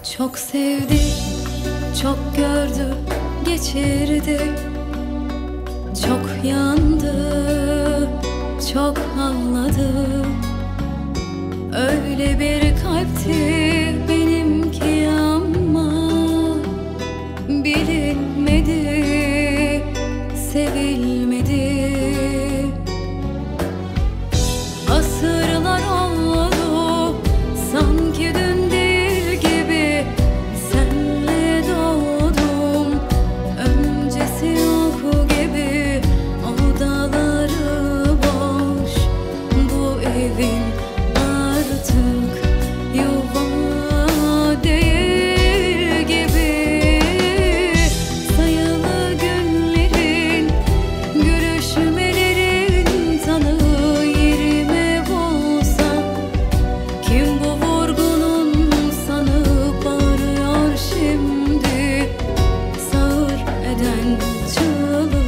Çok sevdi, çok gördü, geçirdi. Çok yandı, çok ağladı. Öyle bir kalpti benimki ama bilinmedi, sevilmedi. Asırlar oldu sanki dün değil gibi. Senle doğdum, öncesi yok gibi. Odaları boş, bu evin artık yuva değil gibi. Sayılı günlerin, görüşmelerin tanığı yerime bulsa. Kim bu vurgunun sanıp arıyor şimdi, sağır eden çığlığı.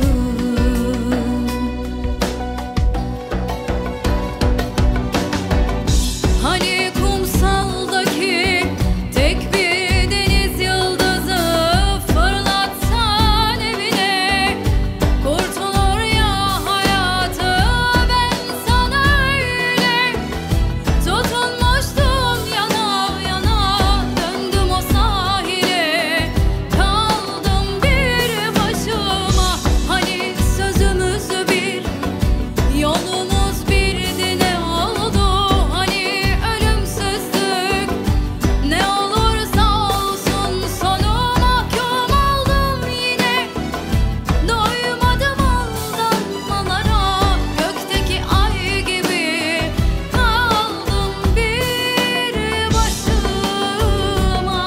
Hani kumsaldaki tek bir deniz yıldızı fırlatsan evine, kurtulur ya hayatı. Ben sana öyle tutunmuştum, yana yana döndüm o sahile. Kaldım bir başıma, hani sözümüz bir, yolumuz birdi, ne oldu? Hani ölümsüzlük, ne olursa olsun sonu mahkum oldum yine. Doymadım aldanmalara, gökteki ay gibi kaldım bir başıma.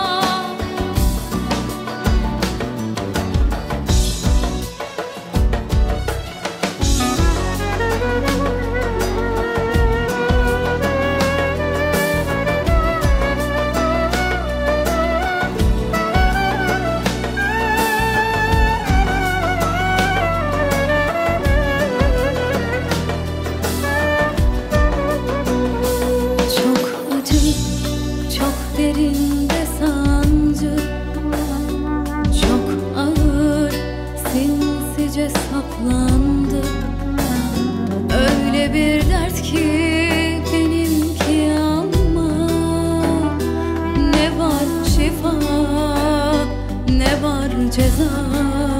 Çok acı, çok derinde sancı, çok ağır, sinsice saplandı. Öyle bir dert ki benimki ama ne var şifa, ne var ceza.